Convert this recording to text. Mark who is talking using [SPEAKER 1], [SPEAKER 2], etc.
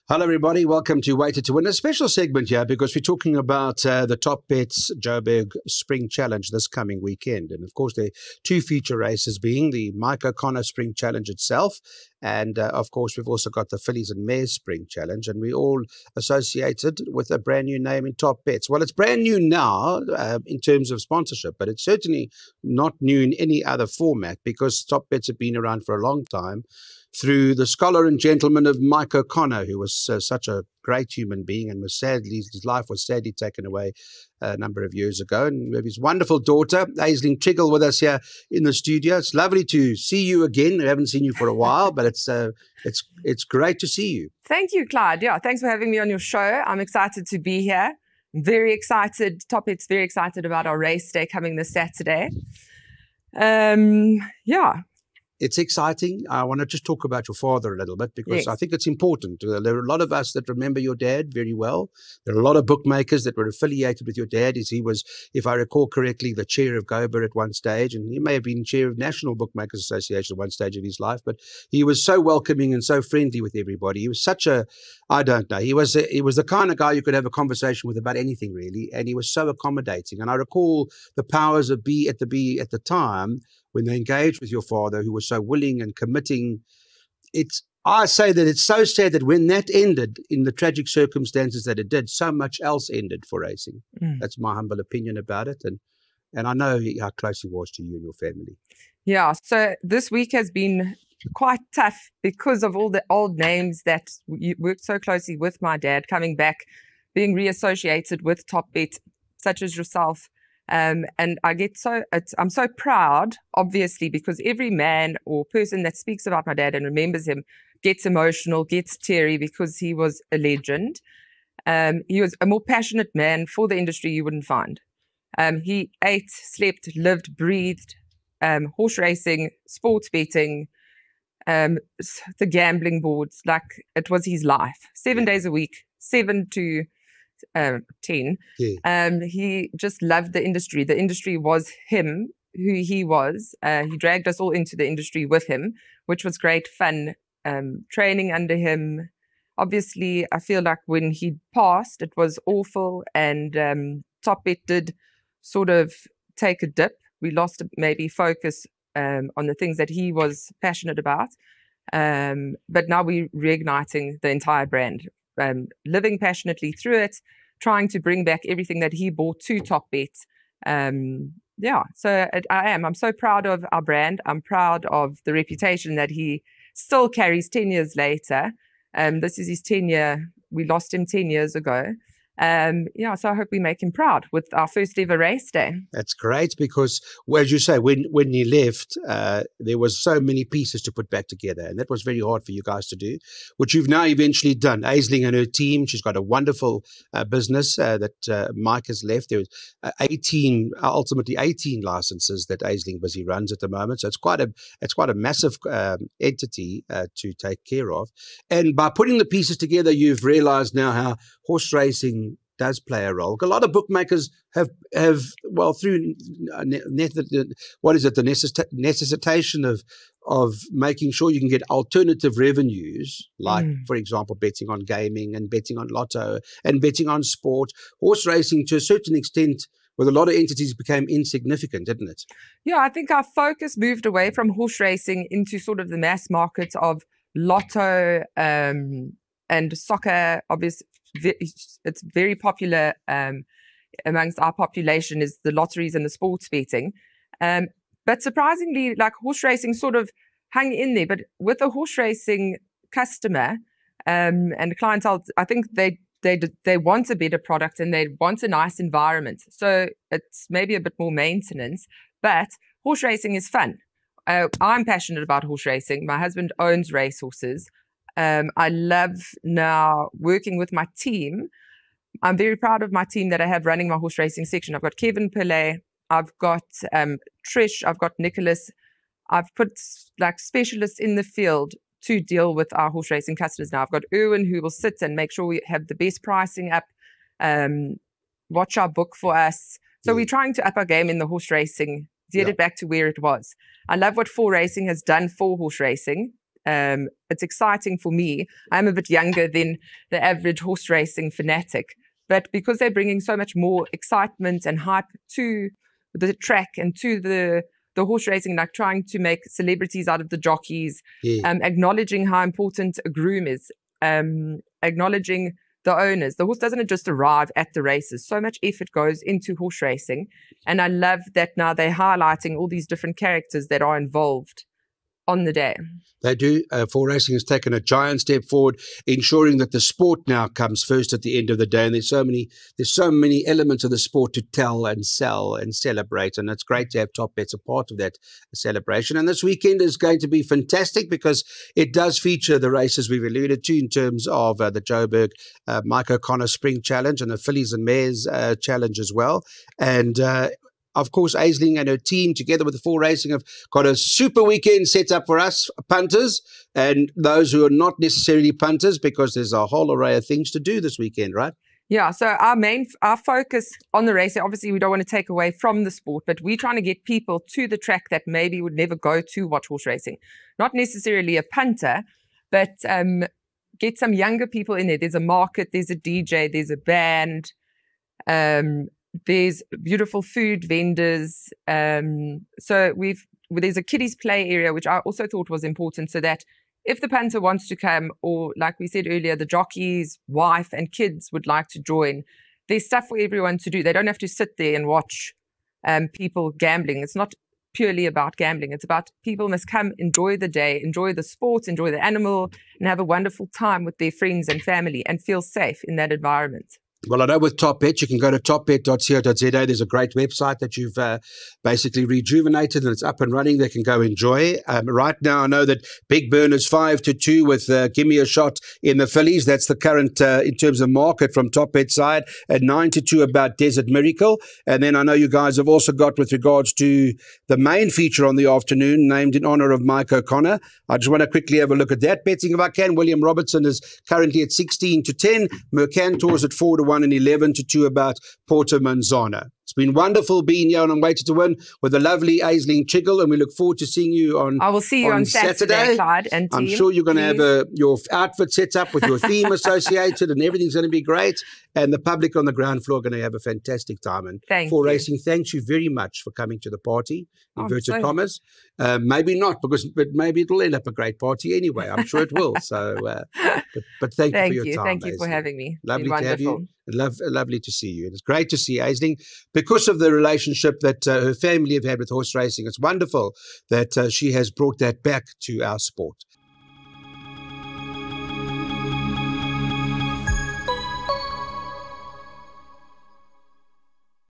[SPEAKER 1] Hello, everybody. Welcome to Weighted to Win, a special segment here because we're talking about the Top Bets Joburg Spring Challenge this coming weekend. And of course, there are two feature races being the Mike O'Connor Spring Challenge itself. And of course, we've also got the Fillies and Mares Spring Challenge. And we all associated with a brand new name in Top Bets. Well, it's brand new now in terms of sponsorship, but it's certainly not new in any other format because Top Bets have been around for a long time, through the scholar and gentleman of Mike O'Connor, who was such a great human being and was sadly, his life was sadly taken away a number of years ago. And we have his wonderful daughter, Aisling Triggle, with us here in the studio. It's lovely to see you again. I haven't seen you for a while, but it's great to see you.
[SPEAKER 2] Thank you, Clyde. Yeah, thanks for having me on your show. I'm excited to be here. Very excited. Top Bet's very excited about our race day coming this Saturday. Yeah.
[SPEAKER 1] It's exciting. I want to just talk about your father a little bit because I think it's important. There are a lot of us that remember your dad very well. There are a lot of bookmakers that were affiliated with your dad. He was, if I recall correctly, the chair of GOBA at one stage, and he may have been chair of National Bookmakers Association at one stage of his life, but he was so welcoming and so friendly with everybody. He was such a, I don't know, he was the kind of guy you could have a conversation with about anything really, and he was so accommodating. And I recall the powers of B at the time, when they engaged with your father, who was so willing and committing. I say that it's so sad that when that ended in the tragic circumstances that it did, so much else ended for racing. That's my humble opinion about it. And I know how close he was to you and your family.
[SPEAKER 2] Yeah, so this week has been quite tough because of all the old names that you worked so closely with my dad coming back, being reassociated with Top Bet, such as yourself. And I'm so proud, obviously, because every man or person that speaks about my dad and remembers him gets emotional, gets teary because he was a legend. He was a more passionate man for the industry you wouldn't find. He ate, slept, lived, breathed, horse racing, sports betting, the gambling boards, like it was his life. 7 days a week, 7 to 10. He just loved the industry. The industry was him, who he was. He dragged us all into the industry with him, which was great fun. Training under him. Obviously, I feel like when he passed, it was awful, and Top Bet did sort of take a dip. We lost maybe focus on the things that he was passionate about. But now we're reigniting the entire brand. Living passionately through it, trying to bring back everything that he brought to Top Bet. I'm so proud of our brand. I'm proud of the reputation that he still carries 10 years later. This is his 10 year. We lost him 10 years ago. So I hope we make him proud with our first ever race day.
[SPEAKER 1] That's great because, well, as you say, when he left, there was so many pieces to put back together, and that was very hard for you guys to do, which you've now eventually done. Aisling and her team, she's got a wonderful business that Mike has left. There was 18 licenses that Aisling busy runs at the moment, so it's quite a massive entity to take care of. And by putting the pieces together, you've realized now how horse racing does play a role. A lot of bookmakers have through the necessitation of making sure you can get alternative revenues, like, for example, betting on gaming and betting on lotto and betting on sport. Horse racing, to a certain extent, with a lot of entities, became insignificant, didn't it?
[SPEAKER 2] Yeah, I think our focus moved away from horse racing into sort of the mass market of lotto and soccer. Obviously, it's very popular amongst our population is the lotteries and the sports betting. But surprisingly, like horse racing sort of hung in there. But with a horse racing customer and the clientele, I think they want a better product and they want a nice environment. So it's maybe a bit more maintenance, but horse racing is fun. I'm passionate about horse racing. My husband owns racehorses. I love now working with my team. I'm very proud of my team that I have running my horse racing section. I've got Kevin Pillay, I've got Trish, I've got Nicholas. I've put like specialists in the field to deal with our horse racing customers now. I've got Erwin who will sit and make sure we have the best pricing up, watch our book for us. So we're trying to up our game in the horse racing, get it back to where it was. I love what 4 Racing has done for horse racing. It's exciting for me. I'm a bit younger than the average horse racing fanatic, but because they're bringing so much more excitement and hype to the track and to the horse racing, like trying to make celebrities out of the jockeys, acknowledging how important a groom is, acknowledging the owners. The horse doesn't just arrive at the races. So much effort goes into horse racing. And I love that now they're highlighting all these different characters that are involved on the day.
[SPEAKER 1] They do. Four Racing has taken a giant step forward, ensuring that the sport now comes first at the end of the day. And there's so many elements of the sport to tell and sell and celebrate. And it's great to have Top Bets a part of that celebration. And this weekend is going to be fantastic because it does feature the races we've alluded to in terms of the Joburg Mike O'Connor Spring Challenge and the Fillies and Mares Challenge as well. And of course, Aisling and her team, together with the Four Racing, have got a super weekend set up for us punters and those who are not necessarily punters, because there's a whole array of things to do this weekend, right?
[SPEAKER 2] Yeah, so our focus on the race, obviously we don't want to take away from the sport, but we're trying to get people to the track that maybe would never go to watch horse racing. Not necessarily a punter, but get some younger people in there. There's a market, there's a DJ, there's a band, there's beautiful food vendors. So there's a kiddies play area, which I also thought was important, so that if the punter wants to come, or like we said earlier, the jockey's wife and kids would like to join, there's stuff for everyone to do. They don't have to sit there and watch people gambling. It's not purely about gambling. It's about people must come, enjoy the day, enjoy the sport, enjoy the animal, and have a wonderful time with their friends and family and feel safe in that environment.
[SPEAKER 1] Well, I know with Top Bet, you can go to topbet.co.za. There's a great website that you've basically rejuvenated and it's up and running. They can go enjoy. Right now, I know that Big Burn is 5-2 with Give Me a Shot in the Fillies. That's the current, in terms of market from Top Bet side, at 9-2 about Desert Miracle. And then I know you guys have also got, with regards to the main feature on the afternoon, named in honor of Mike O'Connor. I just want to quickly have a look at that betting if I can. William Robertson is currently at 16-10. Mercantor's at 4-1 and 11-2 about Porto Manzana. It's been wonderful being here on Waited to Win with the lovely Aisling Chiggle, and we look forward to seeing you on
[SPEAKER 2] I will see you on Saturday, Clyde and team.
[SPEAKER 1] I'm sure you're going to have your outfit set up with your theme associated, and everything's going to be great. And the public on the ground floor are going to have a fantastic time. And Four Racing, thanks you very much for coming to the party, inverted commas. Maybe not, but maybe it'll end up a great party anyway. I'm sure it will. So, but thank you for your time.
[SPEAKER 2] Thank you for having me.
[SPEAKER 1] Lovely to have you. Lovely to see you. And it's great to see Aisling because of the relationship that her family have had with horse racing. It's wonderful that she has brought that back to our sport.